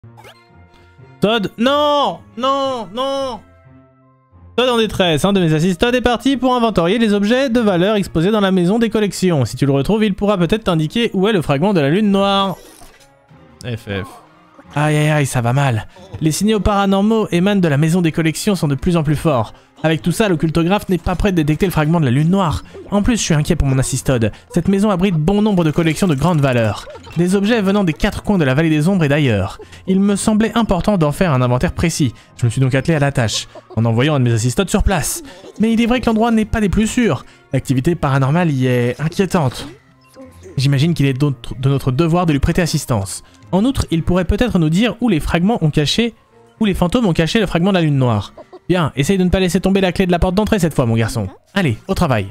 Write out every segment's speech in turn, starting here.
Todd, non! Non! Non! Todd en détresse, un de mes assists Todd est parti pour inventorier les objets de valeur exposés dans la maison des collections. Si tu le retrouves, il pourra peut-être t'indiquer où est le fragment de la lune noire. FF. Aïe aïe aïe, ça va mal. Les signaux paranormaux émanent de la maison des collections sont de plus en plus forts. Avec tout ça, l'occultographe n'est pas prêt de détecter le fragment de la lune noire. En plus, je suis inquiet pour mon assist Todd. Cette maison abrite bon nombre de collections de grande valeur. Des objets venant des 4 coins de la vallée des ombres et d'ailleurs. Il me semblait important d'en faire un inventaire précis. Je me suis donc attelé à la tâche, en envoyant un de mes assist Todd sur place. Mais il est vrai que l'endroit n'est pas des plus sûrs. L'activité paranormale y est inquiétante. J'imagine qu'il est de notre devoir de lui prêter assistance. En outre, il pourrait peut-être nous dire où les fantômes ont caché le fragment de la lune noire. Bien, essaye de ne pas laisser tomber la clé de la porte d'entrée cette fois, mon garçon. Allez, au travail.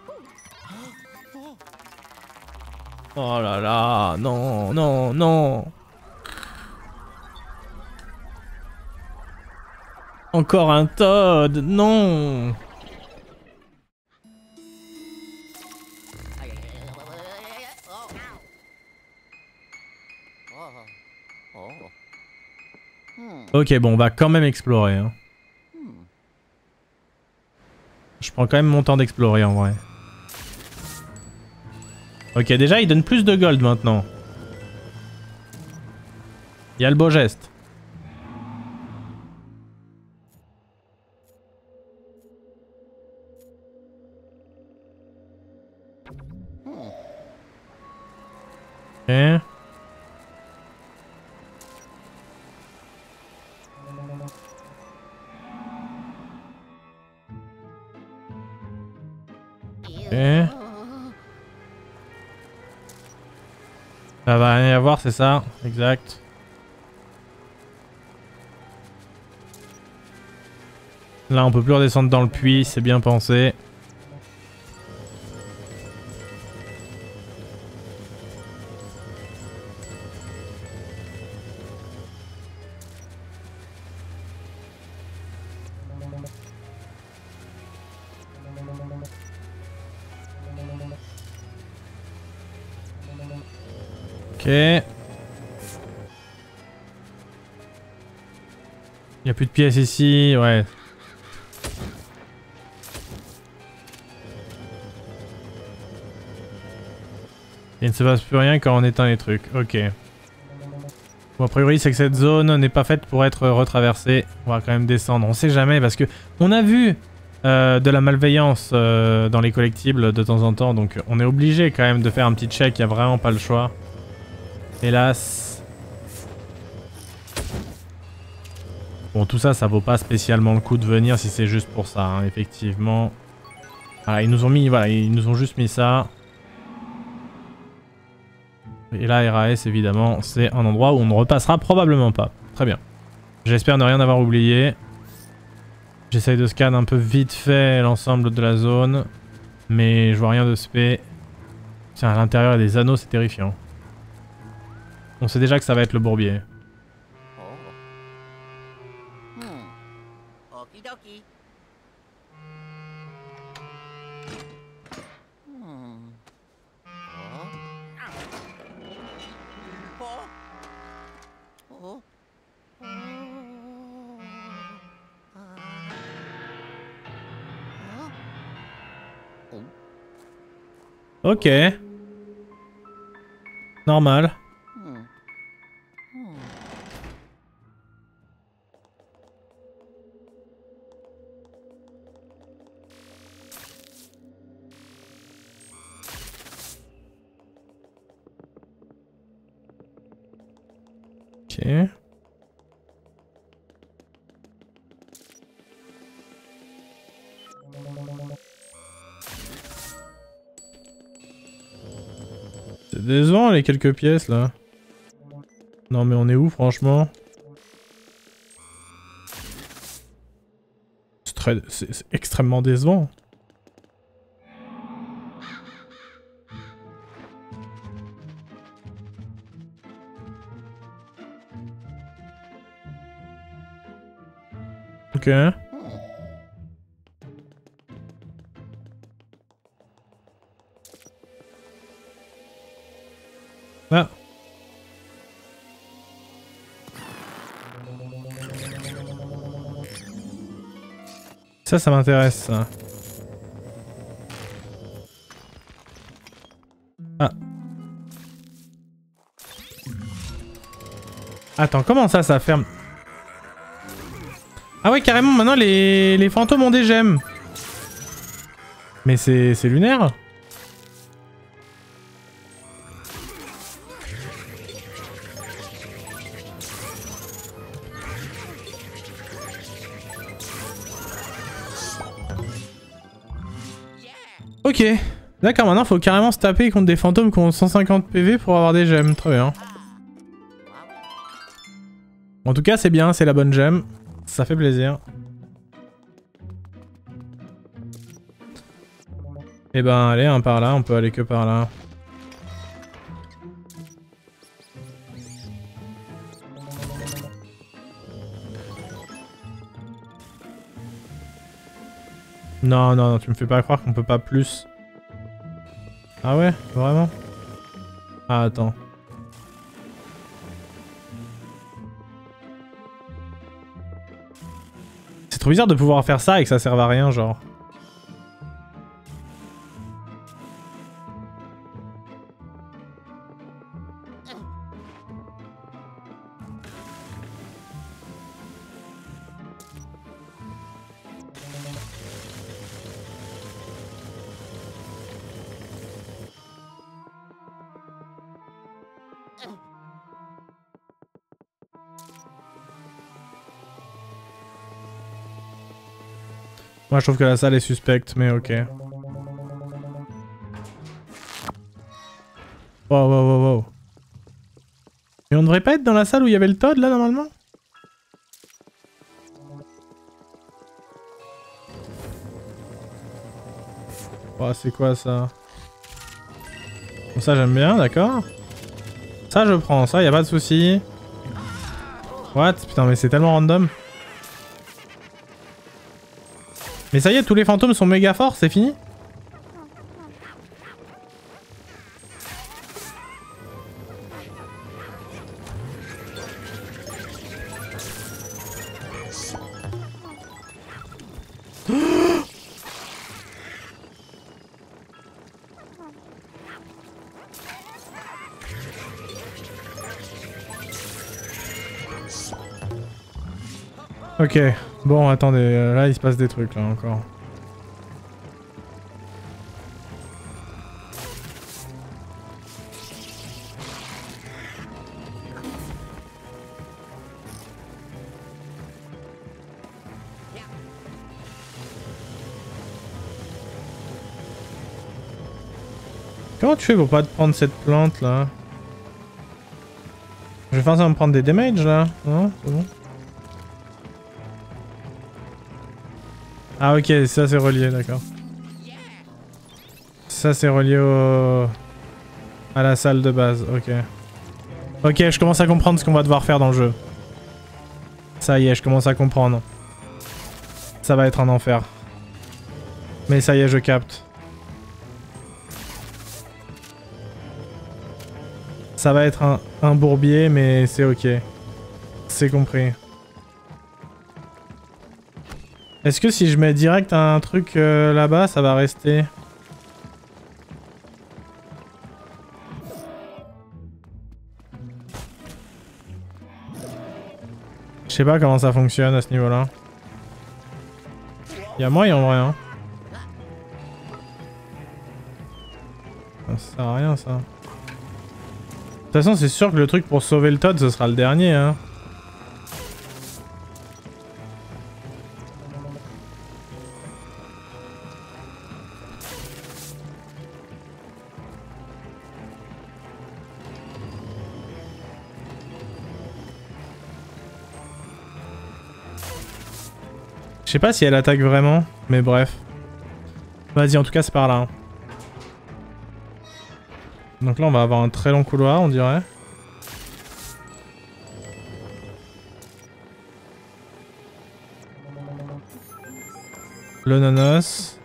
Oh là là, non, non, non. Encore un Todd, non. Ok, bon, on va quand même explorer. Hein. Je prends quand même mon temps d'explorer en vrai. Ok, déjà, il donne plus de gold maintenant. Il y a le beau geste. Ok. Ok. Ça va rien y avoir, c'est ça? Exact. Là, on peut plus redescendre dans le puits, c'est bien pensé. Ok. Il n'y a plus de pièces ici, ouais. Il ne se passe plus rien quand on éteint les trucs, ok. Bon, a priori, c'est que cette zone n'est pas faite pour être retraversée. On va quand même descendre, on sait jamais parce que on a vu de la malveillance dans les collectibles de temps en temps, donc on est obligé quand même de faire un petit check, il n'y a vraiment pas le choix. Hélas. Bon, tout ça, ça vaut pas spécialement le coup de venir si c'est juste pour ça, hein, effectivement. Voilà, ils nous ont mis, voilà, ils nous ont juste mis ça. Et là, RAS, évidemment, c'est un endroit où on ne repassera probablement pas. Très bien. J'espère ne rien avoir oublié. J'essaye de scanner un peu vite fait l'ensemble de la zone. Mais je vois rien de spé. Tiens, à l'intérieur, il y a des anneaux, c'est terrifiant. On sait déjà que ça va être le bourbier. Ok. Normal. Ok. C'est décevant les quelques pièces là. Non mais on est où franchement? C'est extrêmement décevant. Ok. Ah. Ça m'intéresse, ça. Ah. Attends, comment ça ferme? Ah ouais, carrément, maintenant les fantômes ont des gemmes. Mais c'est lunaire. Ok. D'accord, maintenant faut carrément se taper contre des fantômes qui ont 150 PV pour avoir des gemmes. Très bien. En tout cas, c'est bien, c'est la bonne gemme. Ça fait plaisir. Et ben allez, un par là, on peut aller que par là. Non, non, non, tu me fais pas croire qu'on peut pas plus. Ah ouais, vraiment? Ah, attends. C'est trop bizarre de pouvoir faire ça et que ça serve à rien, genre. Moi je trouve que la salle est suspecte, mais ok. Wow, wow, wow, wow. Mais on devrait pas être dans la salle où il y avait le Todd là normalement? Oh, c'est quoi ça? Bon, ça j'aime bien, d'accord. Ça je prends, ça y a pas de souci. What? Putain mais c'est tellement random. Mais ça y est, tous les fantômes sont méga forts, c'est fini? Ok, bon attendez, là il se passe des trucs là encore. Comment tu fais pour pas te prendre cette plante là? Je vais forcément me prendre des damages là, non? C'est bon? Ah ok, ça c'est relié, d'accord. Ça c'est relié au... à la salle de base, ok. Ok, je commence à comprendre ce qu'on va devoir faire dans le jeu. Ça y est, je commence à comprendre. Ça va être un enfer. Mais ça y est, je capte. Ça va être un bourbier, mais c'est ok. C'est compris. Est-ce que si je mets direct un truc là-bas, ça va rester? Je sais pas comment ça fonctionne à ce niveau-là. Y'a moyen en vrai, hein. Ça sert à rien ça. De toute façon, c'est sûr que le truc pour sauver le Todd, ce sera le dernier, hein. Je sais pas si elle attaque vraiment, mais bref. Vas-y, en tout cas, c'est par là. Hein. Donc là, on va avoir un très long couloir, on dirait. Le nanos.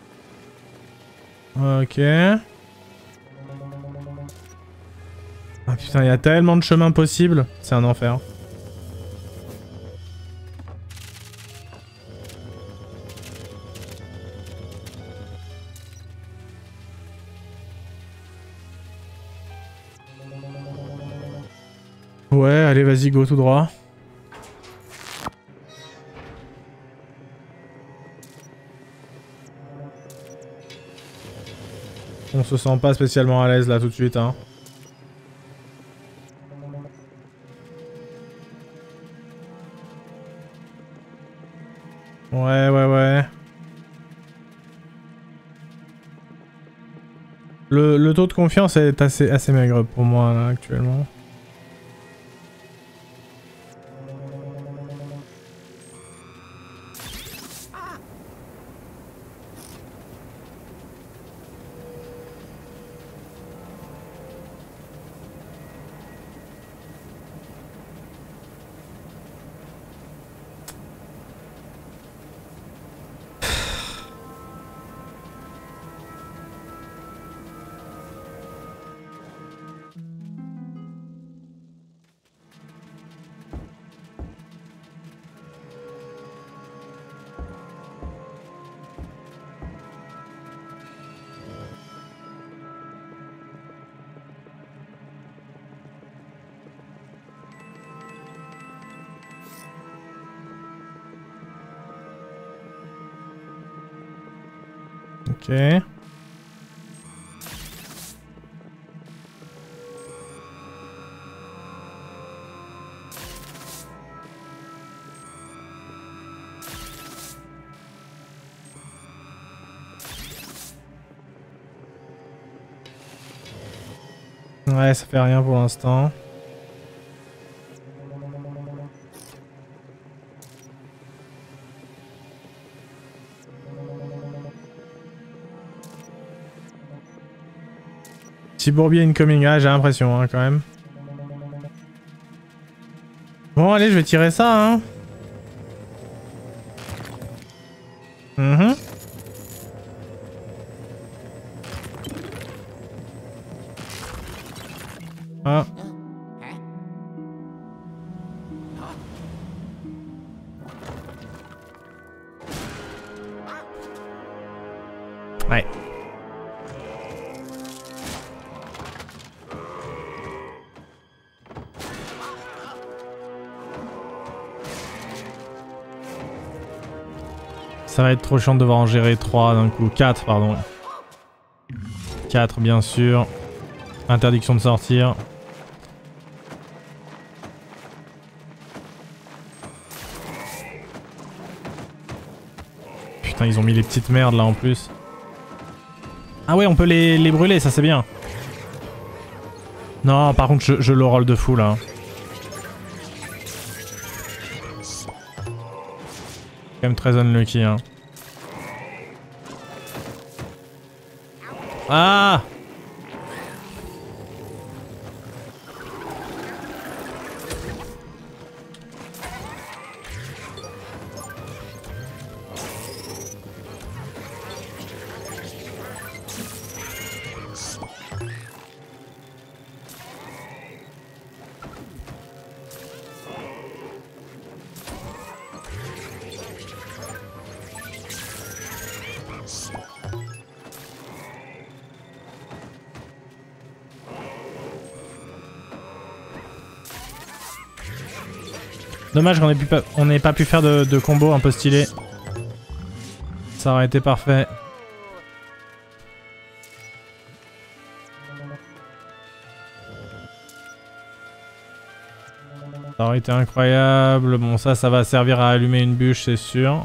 Ok. Ah Putain, il y a tellement de chemins possibles. C'est un enfer. Ouais, allez, vas-y, go tout droit. On se sent pas spécialement à l'aise là tout de suite, hein. Ouais. Le taux de confiance est assez maigre pour moi là actuellement. Ok. Ouais, ça fait rien pour l'instant. Petit bourbier incoming, ah, j'ai l'impression hein, quand même. Bon allez, je vais tirer ça hein. Ah. Ouais. Ça va être trop chiant de devoir en gérer 3 d'un coup. 4 pardon. 4 bien sûr. Interdiction de sortir. Putain, ils ont mis les petites merdes là en plus. Ah ouais, on peut les brûler, ça c'est bien. Non, par contre, je le roll de fou là. Quand même très unlucky hein. Ah! Dommage qu'on n'ait pas pu faire de combo un peu stylé. Ça aurait été parfait. Ça aurait été incroyable. Bon, ça va servir à allumer une bûche, c'est sûr.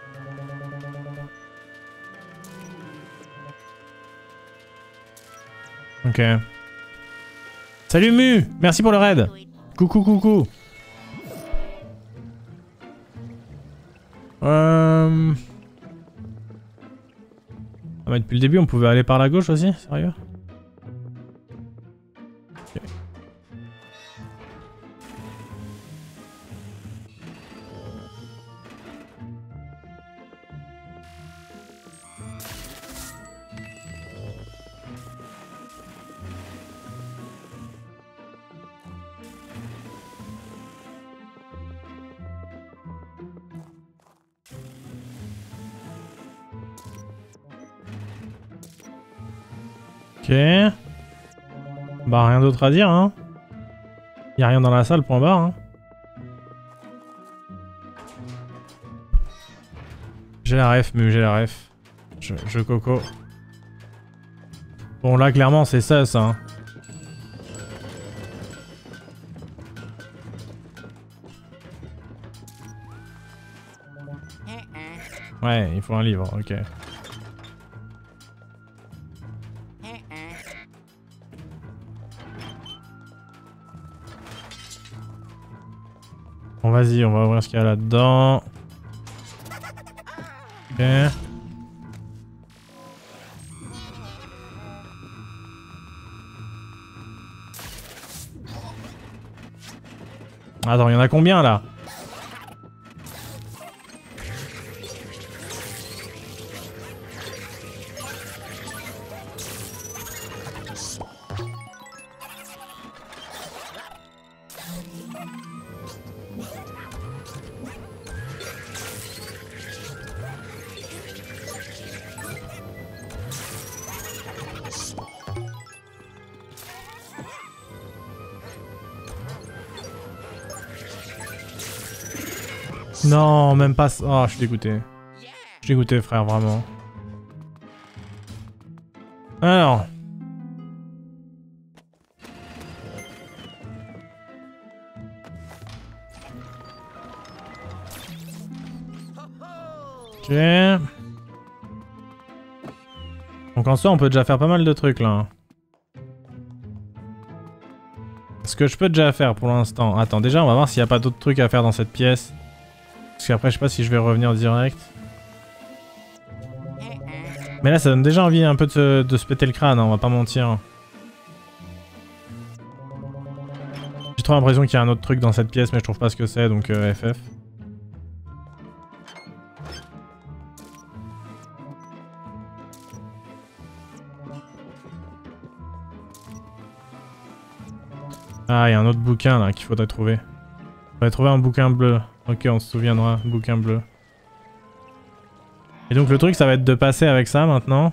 Ok. Salut Mu! Merci pour le raid! Coucou. Ah mais depuis le début on pouvait aller par la gauche aussi, sérieux? Okay. Ok. Bah rien d'autre à dire hein. Y'a rien dans la salle, point barre hein. J'ai la ref, mais j'ai la ref. Je coco. Bon là clairement c'est ça hein. Ouais, il faut un livre, ok. Bon vas-y, on va ouvrir ce qu'il y a là-dedans. Ok. Attends, il y en a combien là? Non, même pas... Oh, je suis dégoûté. Je suis dégoûté, frère, vraiment. Alors... Ok. Donc en soi, on peut déjà faire pas mal de trucs, là. Ce que je peux déjà faire pour l'instant... Attends, déjà, on va voir s'il n'y a pas d'autres trucs à faire dans cette pièce. Parce qu'après, je sais pas si je vais revenir direct. Mais là, ça donne déjà envie un peu de se péter le crâne, hein, on va pas mentir. J'ai trop l'impression qu'il y a un autre truc dans cette pièce, mais je trouve pas ce que c'est, donc FF. Ah, il y a un autre bouquin là qu'il faudrait trouver. Il faudrait trouver un bouquin bleu. Ok, on se souviendra, bouquin bleu. Et donc le truc, ça va être de passer avec ça maintenant.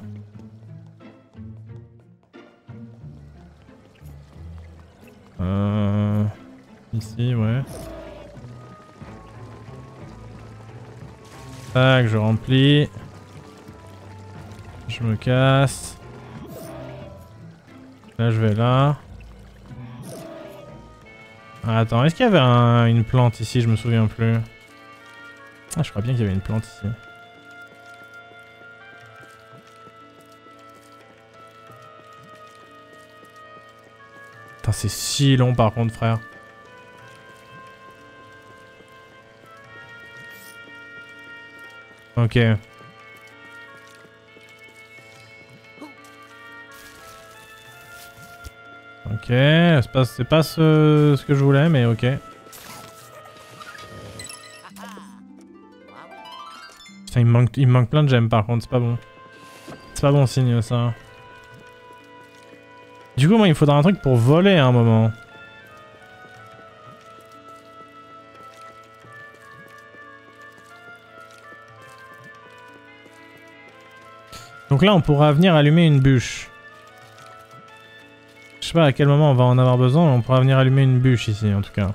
Ici, ouais. Tac, je remplis. Je me casse. Là, je vais là. Ah, attends, est-ce qu'il y avait une plante ici? Je me souviens plus. Ah, je crois bien qu'il y avait une plante ici. Putain, c'est si long par contre, frère. Ok. Ok, c'est pas ce que je voulais, mais ok. Putain, il me manque plein de gemmes par contre, c'est pas bon. C'est pas bon signe ça. Du coup, moi, il me faudra un truc pour voler à un moment. Donc là, on pourra venir allumer une bûche. Je sais pas à quel moment on va en avoir besoin, mais on pourra venir allumer une bûche ici, en tout cas.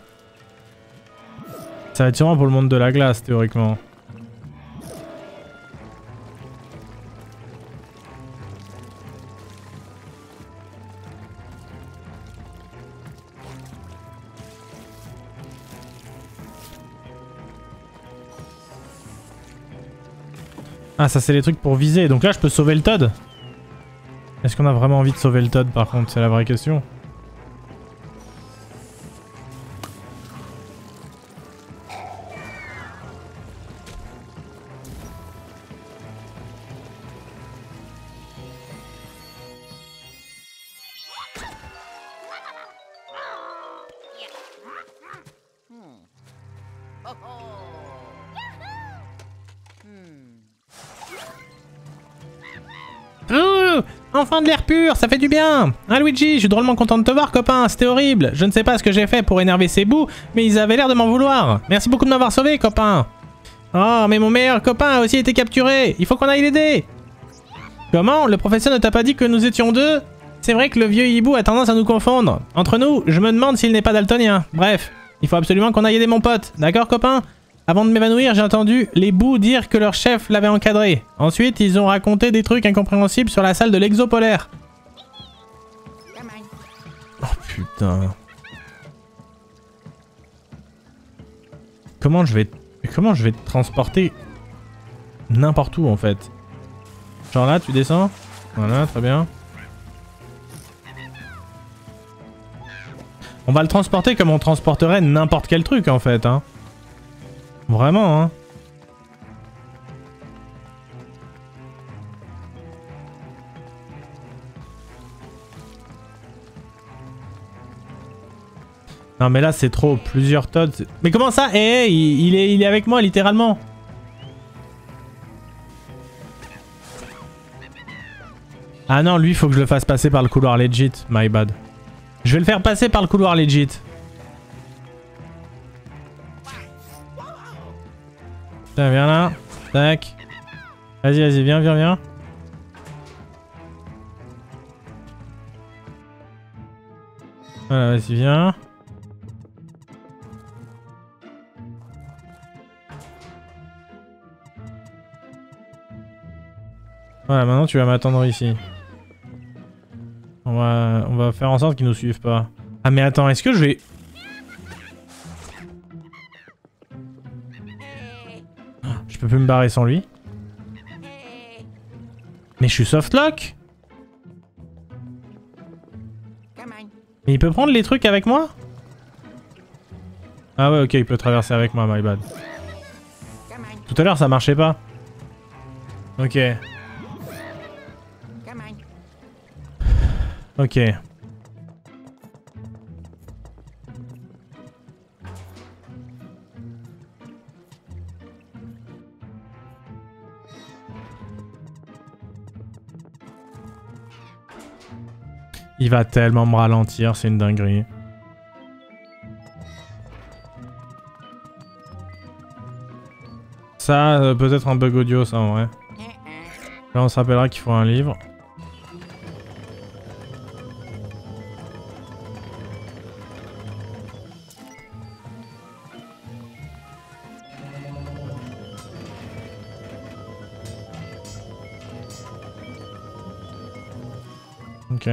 Ça va être sûrement pour le monde de la glace, théoriquement. Ah, ça c'est les trucs pour viser. Donc là, je peux sauver le Toad. Est-ce qu'on a vraiment envie de sauver le Toad, par contre? C'est la vraie question. Enfin de l'air pur, ça fait du bien. Ah Luigi, je suis drôlement content de te voir copain, c'était horrible. Je ne sais pas ce que j'ai fait pour énerver ces bouts, mais ils avaient l'air de m'en vouloir. Merci beaucoup de m'avoir sauvé copain. Oh mais mon meilleur copain a aussi été capturé, il faut qu'on aille l'aider. Comment? Le professeur ne t'a pas dit que nous étions deux? C'est vrai que le vieux hibou a tendance à nous confondre. Entre nous, je me demande s'il n'est pas daltonien. Bref, il faut absolument qu'on aille aider mon pote. D'accord, copain? Avant de m'évanouir, j'ai entendu les bouts dire que leur chef l'avait encadré. Ensuite, ils ont raconté des trucs incompréhensibles sur la salle de l'exopolaire. Oh putain. Comment je vais te transporter n'importe où en fait? Genre là, tu descends? Voilà, très bien. On va le transporter comme on transporterait n'importe quel truc en fait, hein. Vraiment, hein. Non mais là c'est trop, plusieurs tonnes. Mais comment ça? Eh, il est avec moi littéralement. Ah non, lui faut que je le fasse passer par le couloir legit, my bad. Je vais le faire passer par le couloir legit. Tiens, viens là. Tac. Vas-y, vas-y, viens, viens, viens. Voilà, vas-y, viens. Voilà, maintenant tu vas m'attendre ici. On va faire en sorte qu'ils nous suivent pas. Ah mais attends, est-ce que je vais... Je peux plus me barrer sans lui. Mais je suis softlock. Mais il peut prendre les trucs avec moi? Ah ouais, ok, il peut traverser avec moi, my bad. Tout à l'heure ça marchait pas. Ok. Ok. Il va tellement me ralentir, c'est une dinguerie. Ça, peut-être un bug audio, ça en vrai. Là, on se rappellera qu'il faut un livre. Ok.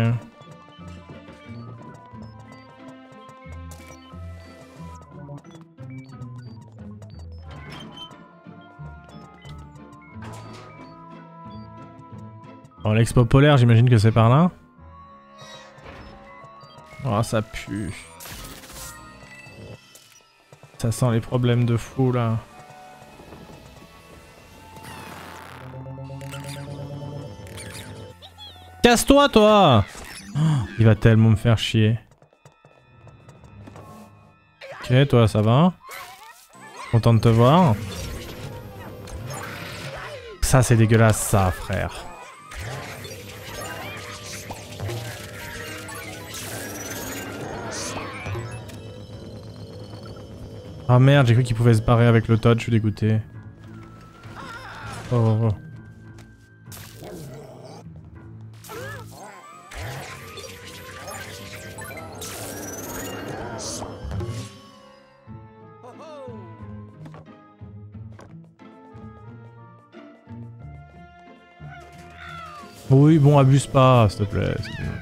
Bon, l'expo polaire, j'imagine que c'est par là. Oh, ça pue. Ça sent les problèmes de fou, là. Casse-toi, toi! Oh, il va tellement me faire chier. Ok, toi, ça va? Content de te voir. Ça, c'est dégueulasse, ça, frère. Ah merde, j'ai cru qu'il pouvait se barrer avec le Todd, je suis dégoûté. Oh, oh, oh. Oui, bon, abuse pas, s'il te plaît.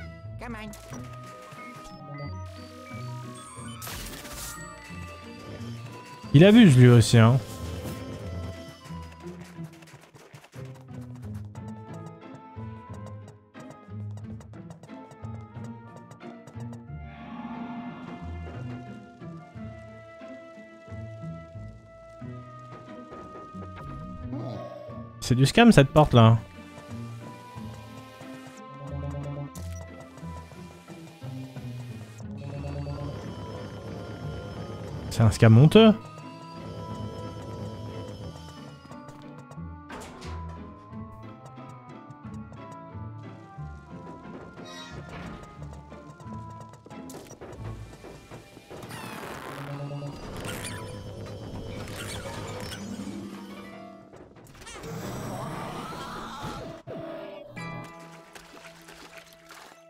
Il abuse lui aussi, hein. C'est du scam cette porte là. C'est un scam honteux.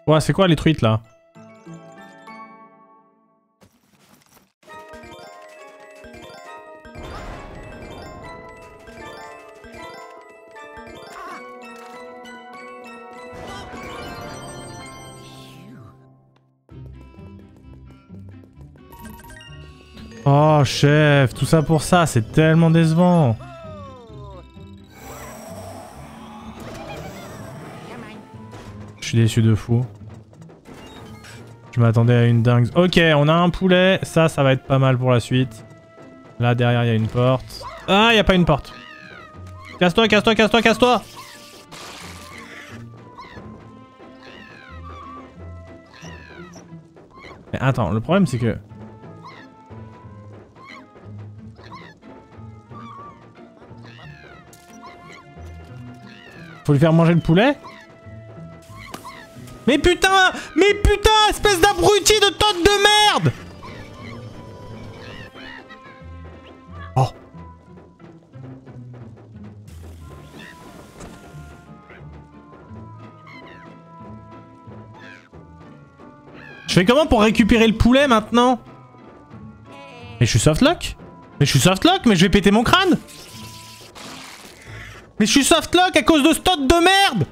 Ouais, c'est quoi les truites là? Oh chef, tout ça pour ça, c'est tellement décevant. Je suis déçu de fou. Je m'attendais à une dingue. Ok, on a un poulet, ça va être pas mal pour la suite. Là derrière il y a une porte. Ah, il y a pas une porte. Casse-toi, casse-toi, casse-toi, casse-toi. Mais attends, le problème c'est que... Faut lui faire manger le poulet? Mais putain! Mais putain! Espèce d'abruti de tote de merde! Oh. Je fais comment pour récupérer le poulet maintenant? Mais je suis softlock? Mais je suis softlock? Mais je vais péter mon crâne! Mais je suis softlock à cause de ce tote de merde!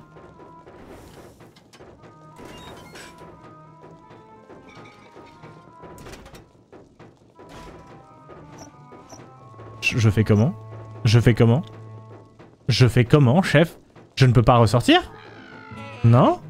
Je fais comment? Je fais comment? Je fais comment, chef? Je ne peux pas ressortir? Non?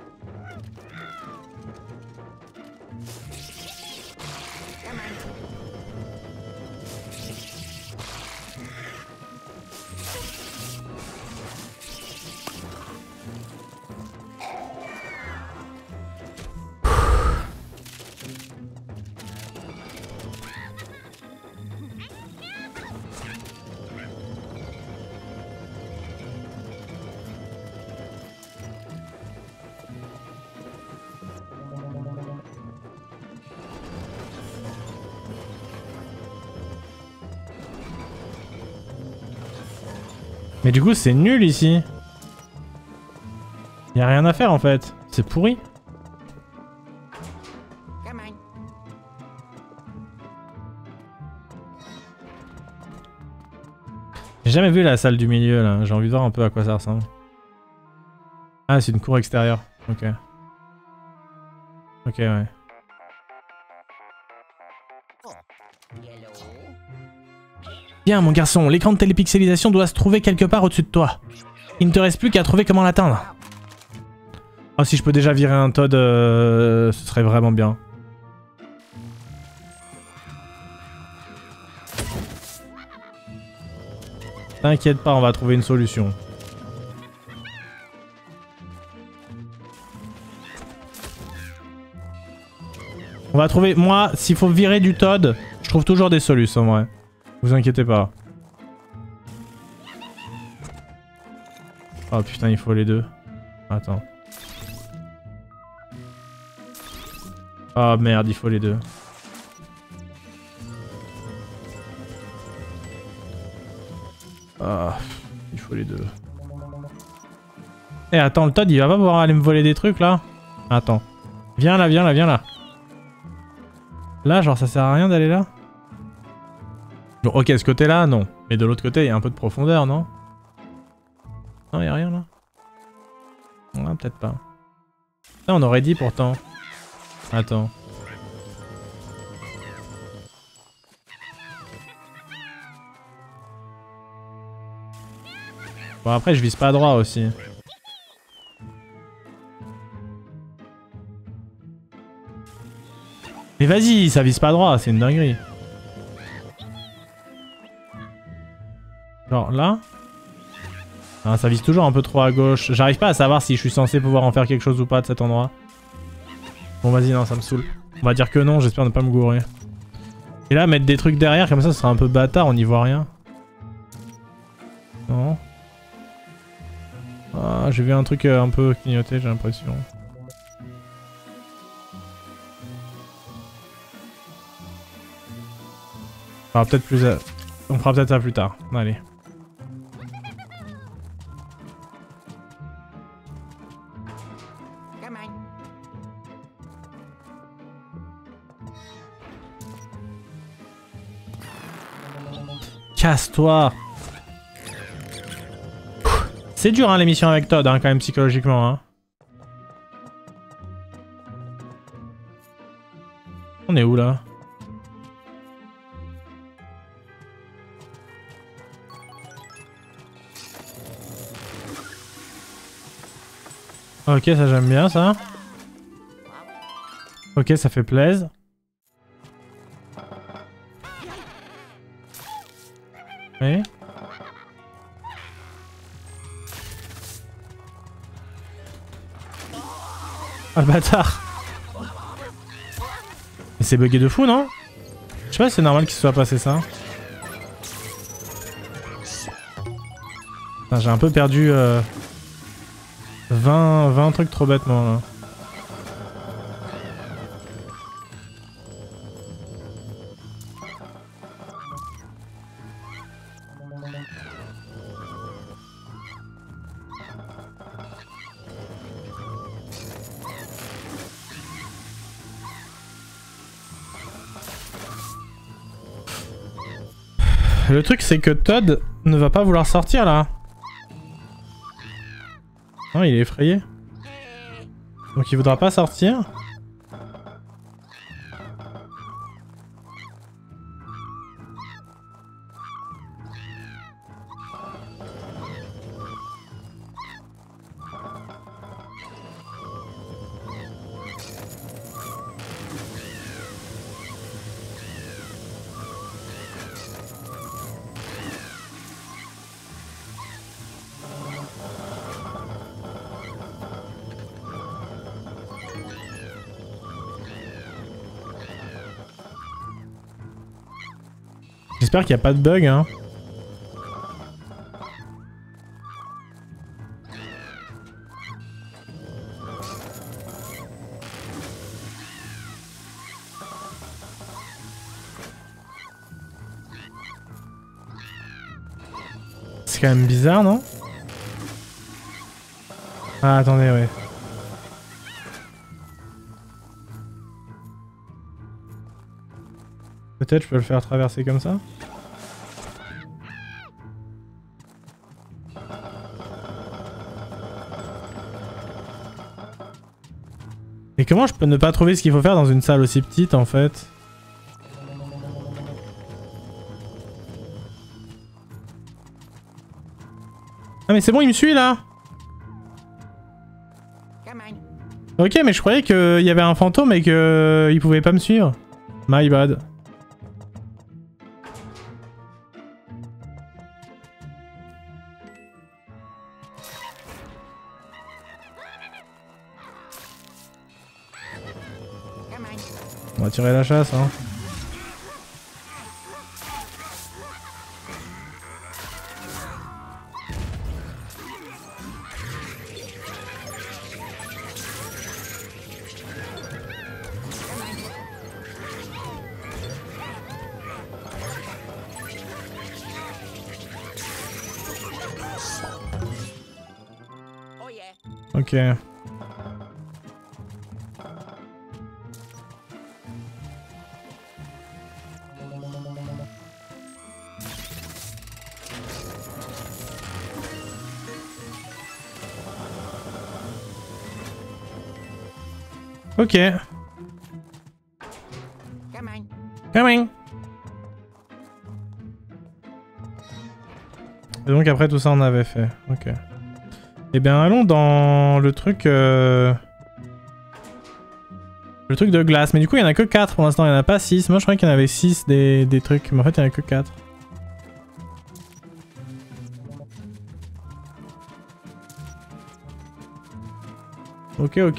Mais du coup, c'est nul ici. Y a rien à faire en fait. C'est pourri. J'ai jamais vu la salle du milieu là. J'ai envie de voir un peu à quoi ça ressemble. Ah, c'est une cour extérieure. Ok. Ok, ouais. Bien, mon garçon, l'écran de télépixelisation doit se trouver quelque part au-dessus de toi. Il ne te reste plus qu'à trouver comment l'atteindre. Oh, si je peux déjà virer un Toad, ce serait vraiment bien. T'inquiète pas, on va trouver une solution. On va trouver... Moi, s'il faut virer du Toad, je trouve toujours des solutions, en vrai. Vous inquiétez pas. Oh putain, il faut les deux. Attends. Oh merde, il faut les deux. Ah, il faut les deux. Eh, attends, le Toad, il va pas pouvoir aller me voler des trucs, là? Attends. Viens là, viens là, viens là. Là, genre, ça sert à rien d'aller là? Bon, ok, ce côté-là, non. Mais de l'autre côté, il y a un peu de profondeur, non? Non, il y a rien, là? Non, peut-être pas. Ça, on aurait dit, pourtant. Attends. Bon, après, je vise pas à droit, aussi. Mais vas-y, ça vise pas droit, c'est une dinguerie. Genre là. Ah, ça vise toujours un peu trop à gauche. J'arrive pas à savoir si je suis censé pouvoir en faire quelque chose ou pas de cet endroit. Bon vas-y, non, ça me saoule. On va dire que non, j'espère ne pas me gourer. Et là, mettre des trucs derrière, comme ça, ce sera un peu bâtard, on n'y voit rien. Non. Ah, j'ai vu un truc un peu clignoter, j'ai l'impression. On fera peut-être plus... On fera peut-être ça plus tard. Allez. Casse-toi. C'est dur hein, l'émission avec Todd, hein, quand même psychologiquement. Hein. On est où là? Ok, ça j'aime bien ça. Ok, ça fait plaisir. Oui. Ah le bâtard. Mais c'est bugué de fou non? Je sais pas si c'est normal qu'il se soit passé ça. J'ai un peu perdu 20 trucs trop bêtement là. Le truc c'est que Todd ne va pas vouloir sortir là. Non, il est effrayé. Donc il voudra pas sortir. J'espère qu'il n'y a pas de bug hein. C'est quand même bizarre non? Ah attendez ouais. Peut-être je peux le faire traverser comme ça. Et comment je peux ne pas trouver ce qu'il faut faire dans une salle aussi petite en fait? Ah mais c'est bon il me suit là. Ok mais je croyais qu'il y avait un fantôme et qu'il pouvait pas me suivre. My bad. On va tirer la chasse hein. Ok. Ok. Coming. Et donc après tout ça on avait fait. Ok. Eh bien allons dans le truc... Le truc de glace. Mais du coup il n'y en a que 4 pour l'instant, il n'y en a pas 6. Moi je croyais qu'il y en avait 6 des trucs. Mais en fait il n'y en a que 4. Ok ok.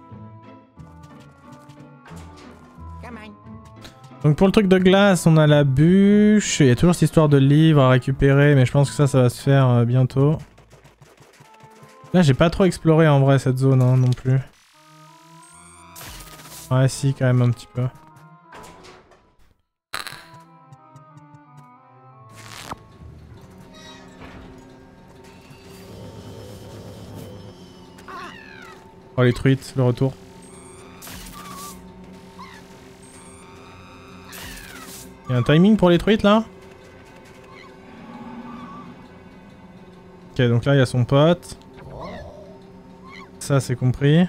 Donc pour le truc de glace, on a la bûche. Il y a toujours cette histoire de livre à récupérer, mais je pense que ça va se faire bientôt. Là, j'ai pas trop exploré en vrai cette zone hein, non plus. Ouais, si, quand même un petit peu. Oh les truites, le retour. Il y a un timing pour les truites là? Ok, donc là il y a son pote. Ça c'est compris.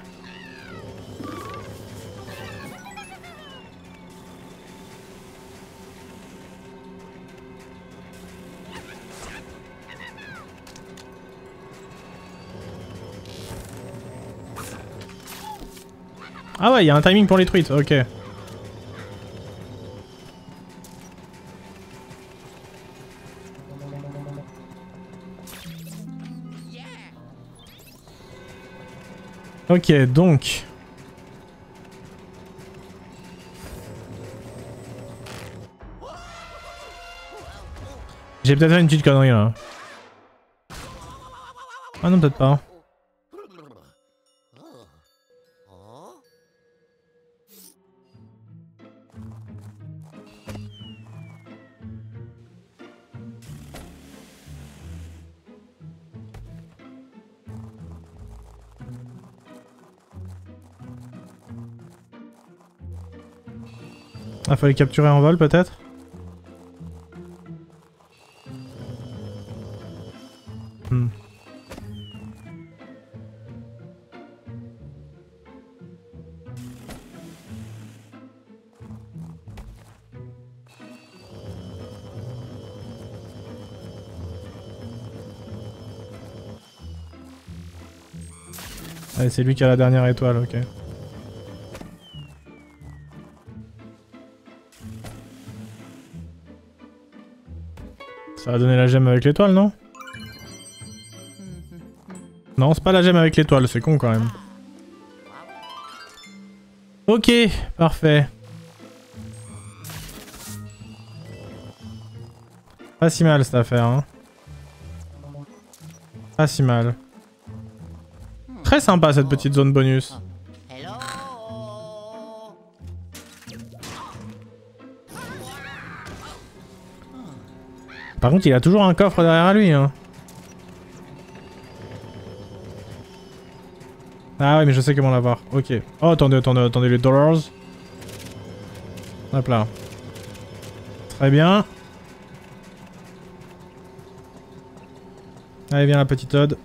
Ah ouais, il y a un timing pour les truites, ok. Ok, donc... J'ai peut-être fait une petite connerie là. Ah non, peut-être pas. Ah, fallait capturer en vol peut-être? Allez, c'est lui qui a la dernière étoile, ok. Ça va donner la gemme avec l'étoile, non? Non, c'est pas la gemme avec l'étoile, c'est con quand même. Ok, parfait. Pas si mal cette affaire, hein. Pas si mal. Très sympa cette petite zone bonus. Par contre, il a toujours un coffre derrière lui, hein. Ah ouais, mais je sais comment l'avoir. Ok. Oh, attendez, les dollars. Hop là. Très bien. Allez, viens la petite ode.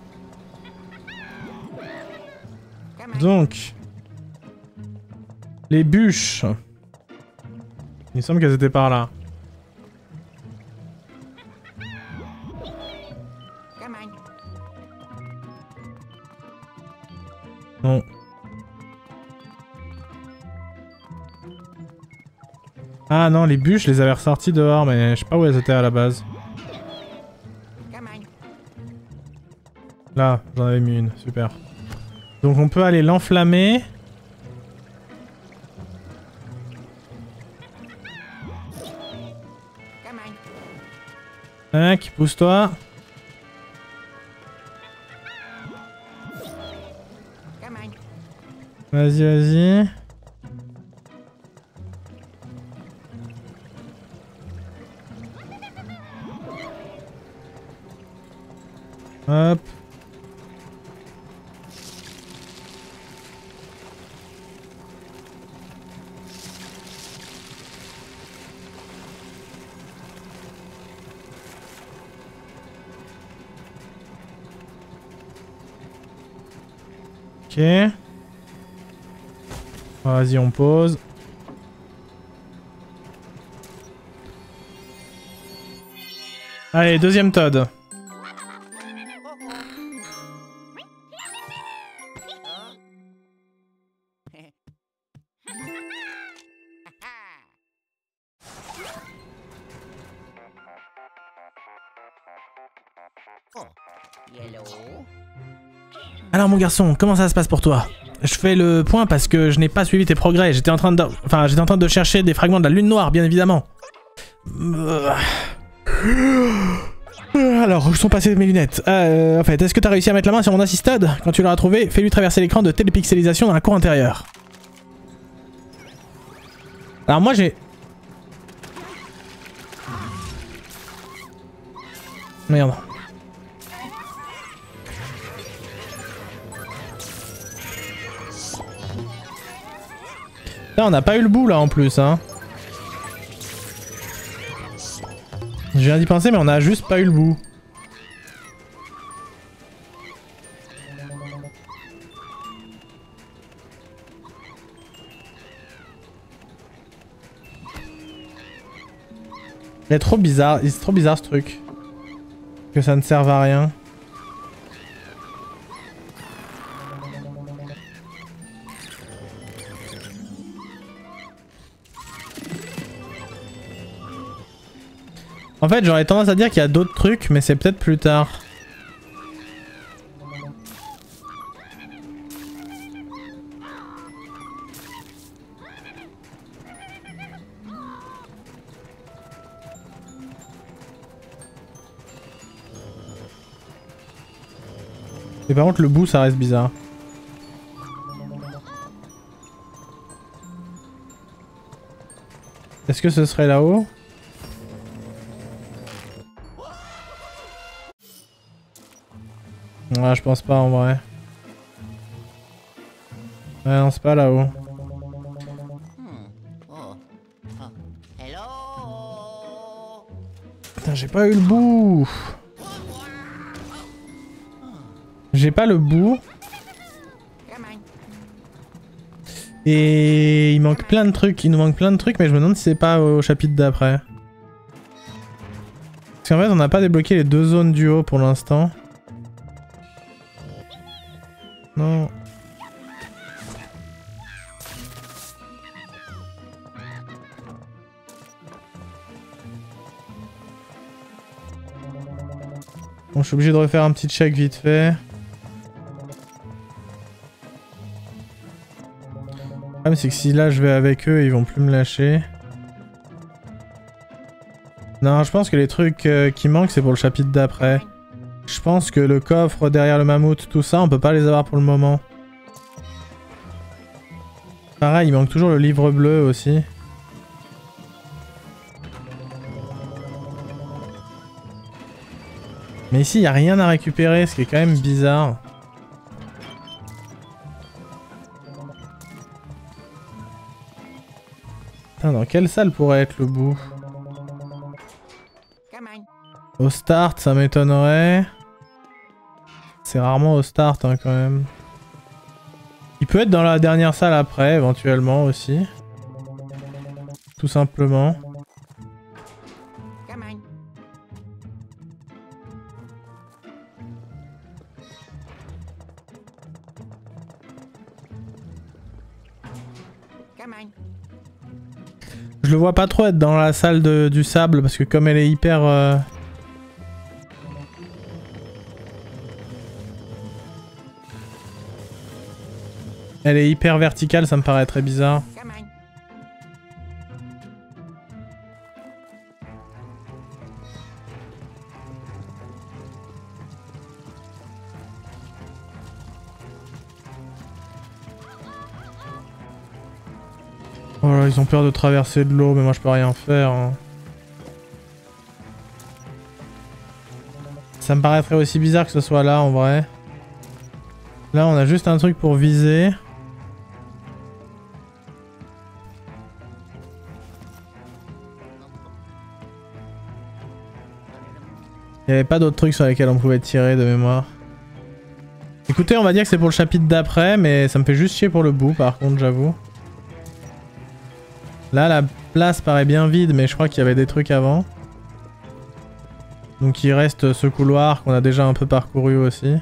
Donc... Les bûches. Il me semble qu'elles étaient par là. Non. Ah non, les bûches, je les avais ressorties dehors, mais je sais pas où elles étaient à la base. Là, j'en avais mis une, super. Donc on peut aller l'enflammer. Tac, pousse-toi. Vas-y, vas-y. Hop. Ok. Vas-y, on pose. Allez, deuxième Toad. Alors mon garçon, comment ça se passe pour toi? Je fais le point parce que je n'ai pas suivi tes progrès. J'étais en train de chercher des fragments de la lune noire, bien évidemment. Alors, où sont passées mes lunettes? En fait, est-ce que t'as réussi à mettre la main sur mon assistade? Quand tu l'auras trouvé, fais-lui traverser l'écran de télépixelisation dans la cour intérieure. Alors moi j'ai... Merde. Là on n'a pas eu le bout là en plus hein. Je viens d'y penser mais on a juste pas eu le bout. Il est trop bizarre, c'est trop bizarre ce truc. Que ça ne serve à rien. En fait, j'aurais tendance à dire qu'il y a d'autres trucs, mais c'est peut-être plus tard. Et par contre, le bout, ça reste bizarre. Est-ce que ce serait là-haut ? Ouais, je pense pas en vrai. Ouais, non, c'est pas là-haut. Putain, j'ai pas eu le bout. J'ai pas le bout. Et il manque plein de trucs. Il nous manque plein de trucs, mais je me demande si c'est pas au chapitre d'après. Parce qu'en fait, on n'a pas débloqué les deux zones du haut pour l'instant. Non. Bon, je suis obligé de refaire un petit check vite fait. Le problème c'est que si là je vais avec eux, ils vont plus me lâcher. Non, je pense que les trucs qui manquent c'est pour le chapitre d'après. Je pense que le coffre derrière le mammouth, tout ça, on peut pas les avoir pour le moment. Pareil, il manque toujours le livre bleu aussi. Mais ici, il n'y a rien à récupérer, ce qui est quand même bizarre. Putain, dans quelle salle pourrait être le bout? Au start, ça m'étonnerait. C'est rarement au start, hein, quand même. Il peut être dans la dernière salle après, éventuellement aussi. Tout simplement. Je le vois pas trop être dans la salle du sable parce que comme elle est hyper... Elle est hyper verticale, ça me paraît très bizarre. Oh là, ils ont peur de traverser de l'eau, mais moi je peux rien faire. Hein. Ça me paraîtrait aussi bizarre que ce soit là en vrai. Là on a juste un truc pour viser. Il n'y avait pas d'autres trucs sur lesquels on pouvait tirer de mémoire. Écoutez, on va dire que c'est pour le chapitre d'après, mais ça me fait juste chier pour le bout par contre, j'avoue. Là, la place paraît bien vide, mais je crois qu'il y avait des trucs avant. Donc il reste ce couloir qu'on a déjà un peu parcouru aussi.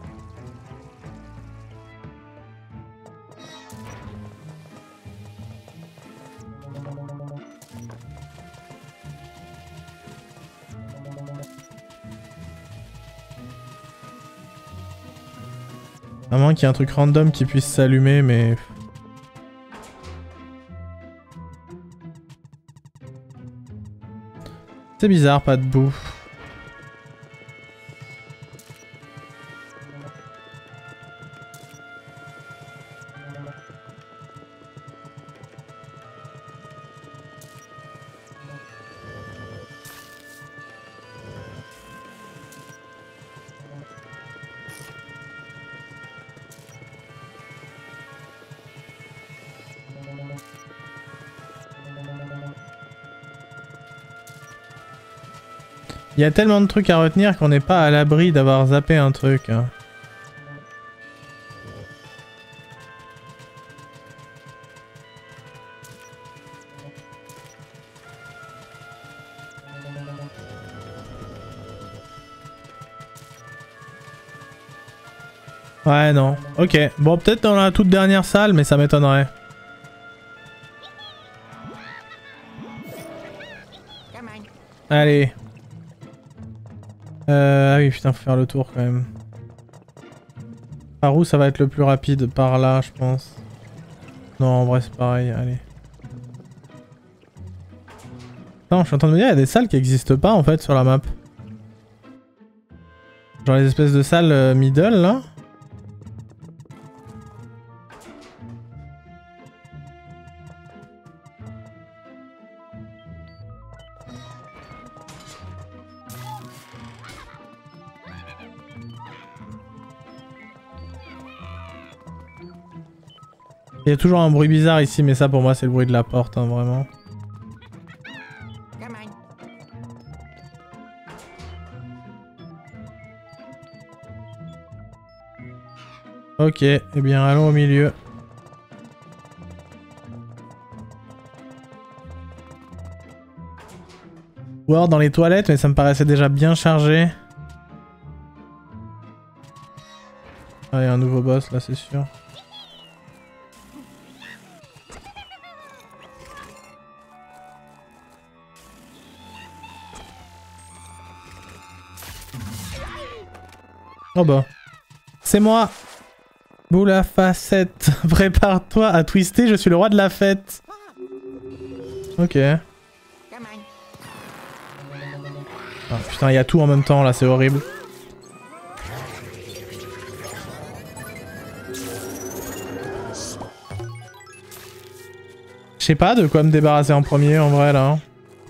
À moins qu'il y ait un truc random qui puisse s'allumer, mais... C'est bizarre, pas de boue. Il y a tellement de trucs à retenir qu'on n'est pas à l'abri d'avoir zappé un truc. Hein. Ouais, non. Ok. Bon, peut-être dans la toute dernière salle, mais ça m'étonnerait. Allez. Ah oui, putain, faut faire le tour quand même. Par où ça va être le plus rapide? Par là, je pense. Non, en vrai, c'est pareil. Allez. Non, je suis en train de me dire, il y a des salles qui n'existent pas en fait sur la map. Genre les espèces de salles middle là. Il y a toujours un bruit bizarre ici, mais ça pour moi c'est le bruit de la porte, hein, vraiment. Ok, eh bien allons au milieu. Ou alors dans les toilettes, mais ça me paraissait déjà bien chargé. Ah, il y a un nouveau boss là, c'est sûr. Oh bah. C'est moi. Boule à facette. Prépare-toi à twister, je suis le roi de la fête. Ok. Oh, putain, il y a tout en même temps là, c'est horrible. Je sais pas de quoi me débarrasser en premier en vrai là.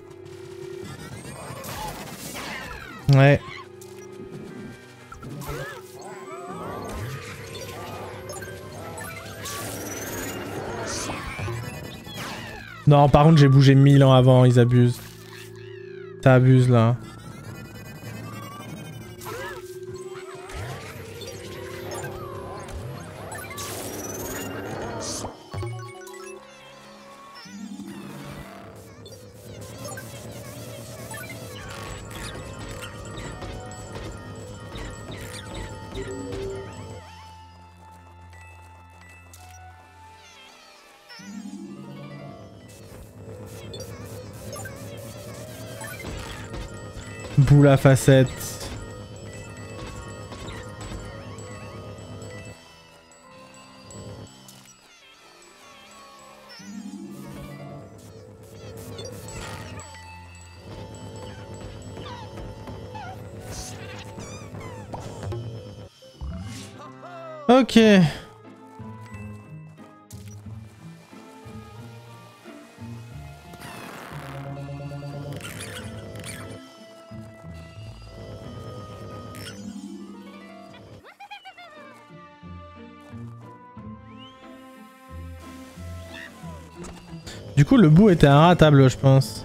Ouais. Non, par contre, j'ai bougé 1000 ans avant, ils abusent. Ça abuse là. Boule à facette. Ok. Du coup, le bout était inratable, je pense.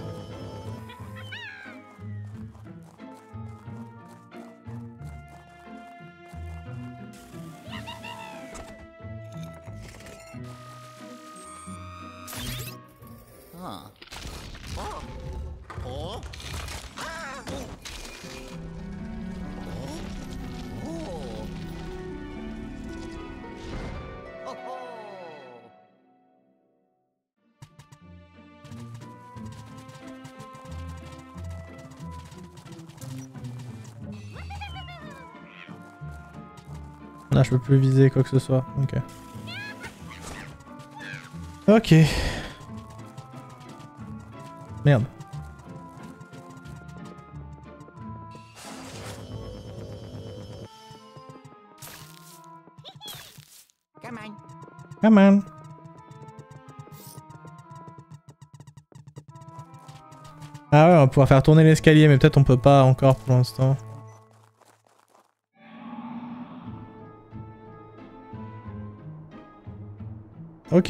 Là, je peux plus viser quoi que ce soit. Ok. Ok. Merde. Come on. Ah ouais, on va pouvoir faire tourner l'escalier, mais peut-être on peut pas encore pour l'instant. Ok.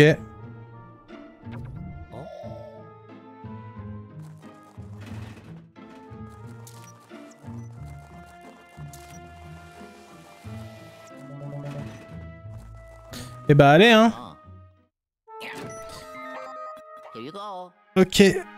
Et bah allez hein. Ok.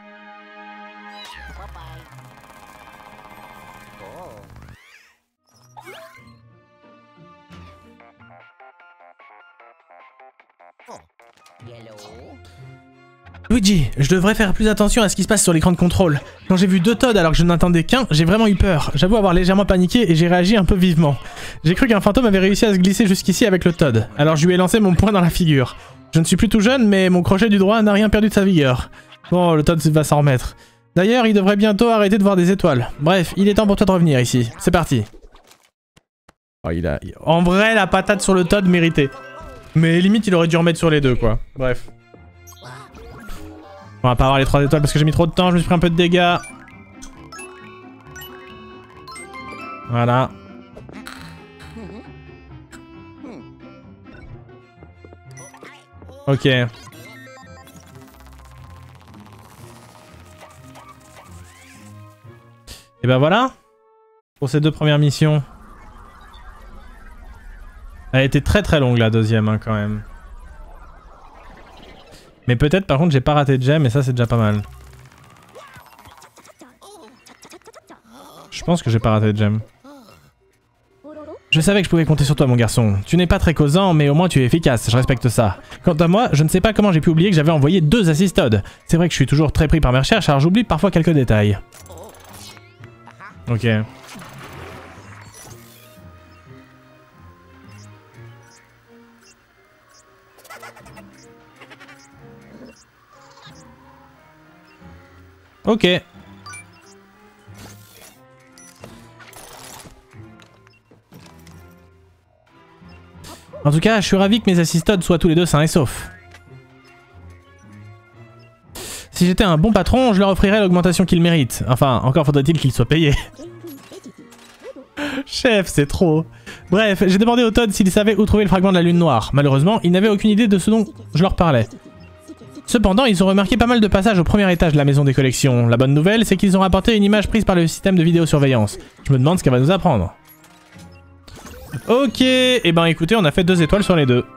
Luigi, je devrais faire plus attention à ce qui se passe sur l'écran de contrôle. Quand j'ai vu 2 Toads alors que je n'attendais qu'un, j'ai vraiment eu peur. J'avoue avoir légèrement paniqué et j'ai réagi un peu vivement. J'ai cru qu'un fantôme avait réussi à se glisser jusqu'ici avec le Toad. Alors je lui ai lancé mon poing dans la figure. Je ne suis plus tout jeune, mais mon crochet du droit n'a rien perdu de sa vigueur. Bon, le Toad va s'en remettre. D'ailleurs, il devrait bientôt arrêter de voir des étoiles. Bref, il est temps pour toi de revenir ici. C'est parti. Oh, en vrai, la patate sur le Toad méritait. Mais limite, il aurait dû remettre sur les deux, quoi. Bref. On va pas avoir les 3 étoiles parce que j'ai mis trop de temps, je me suis pris un peu de dégâts. Voilà. Ok. Et ben voilà. Pour ces 2 premières missions. Elle a été très très longue la deuxième hein, quand même. Mais peut-être par contre j'ai pas raté de gemme et ça c'est déjà pas mal. Je pense que j'ai pas raté de gemme. Je savais que je pouvais compter sur toi mon garçon. Tu n'es pas très causant mais au moins tu es efficace, je respecte ça. Quant à moi, je ne sais pas comment j'ai pu oublier que j'avais envoyé 2 Assist Toads. C'est vrai que je suis toujours très pris par mes recherches alors j'oublie parfois quelques détails. Ok. Ok. En tout cas, je suis ravi que mes Assist Toads soient tous les 2 sains et saufs. Si j'étais un bon patron, je leur offrirais l'augmentation qu'ils méritent. Enfin, encore faudrait-il qu'ils soient payés. Chef, c'est trop. Bref, j'ai demandé aux Toads s'ils savaient où trouver le fragment de la lune noire. Malheureusement, ils n'avaient aucune idée de ce dont je leur parlais. Cependant, ils ont remarqué pas mal de passages au premier étage de la maison des collections. La bonne nouvelle, c'est qu'ils ont rapporté une image prise par le système de vidéosurveillance. Je me demande ce qu'elle va nous apprendre. Ok, et ben écoutez, on a fait 2 étoiles sur les 2.